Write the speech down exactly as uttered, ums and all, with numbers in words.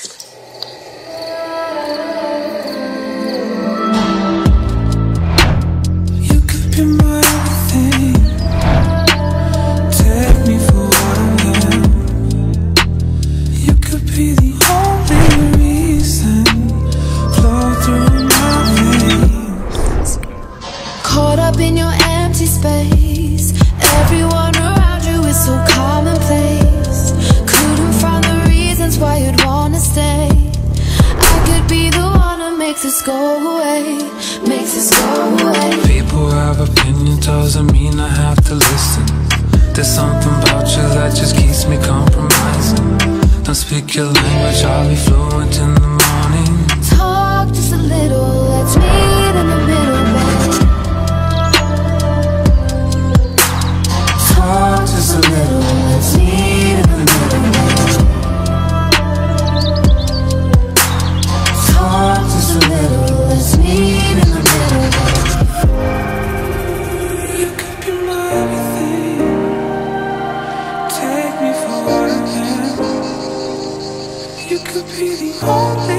You could be my everything. Take me for what I am. You could be the only reason. Flow through my veins. Caught up in your empty space. Everyone around you is so commonplace. Couldn't find the reasons why you'd wanna stay. I could be the one that makes this go away. Makes this go away. People have opinions, doesn't mean I have to listen. There's something about you that just keeps me compromising. Don't speak your language, I'll be fluent in the morning. Talk just a little, let's meet in the middle, babe. Talk just a little, let's meet in the middle, babe. Talk just a little, let's meet in the middle, babe. You could be my everything. Take me for what I am. You could be the only